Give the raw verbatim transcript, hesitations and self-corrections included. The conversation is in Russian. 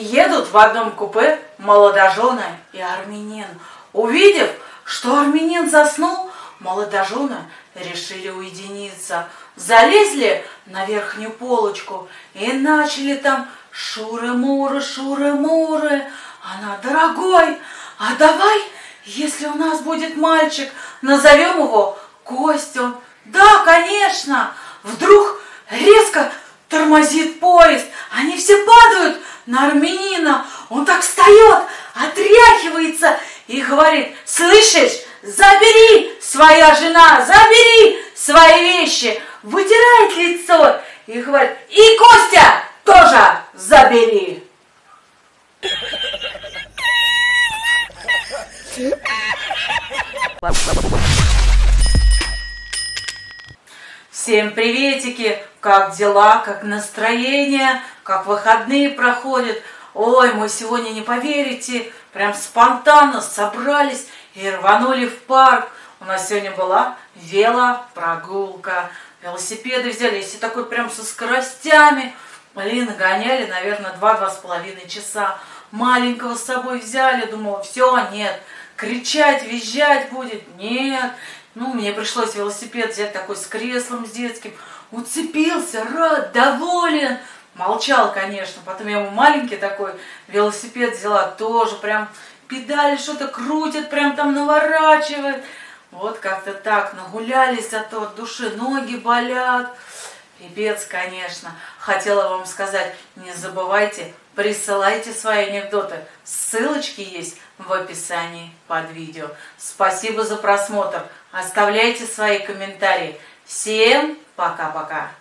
едут в одном купе молодожены и армянин. Увидев, что армянин заснул, молодожены решили уединиться. Залезли на верхнюю полочку и начали там шуры-муры, шуры-муры. Она: дорогой, а давай, если у нас будет мальчик, назовем его Костю. Да, конечно. Вдруг резко тормозит поезд. Они все падают на армянина. Он так встает, отряхивается и говорит: слышишь, забери, своя жена, забери свои вещи. Вытирает лицо и говорит: и Костя тоже забери. Всем приветики! Как дела, как настроение, как выходные проходят? Ой, мы сегодня, не поверите, прям спонтанно собрались и рванули в парк. У нас сегодня была велопрогулка. Велосипеды взяли, если такой прям со скоростями. Блин, гоняли, наверное, два-два с половиной часа. Маленького с собой взяли, думала, все, нет. Кричать, визжать будет, нет. Ну, мне пришлось велосипед взять такой с креслом, с детским. Уцепился, рад, доволен. Молчал, конечно. Потом я ему маленький такой велосипед взяла, тоже прям педали что-то крутит, прям там наворачивает. Вот как-то так, нагулялись, зато от души ноги болят. Пипец, конечно. Хотела вам сказать, не забывайте, присылайте свои анекдоты. Ссылочки есть в описании под видео. Спасибо за просмотр. Оставляйте свои комментарии. Всем пока-пока.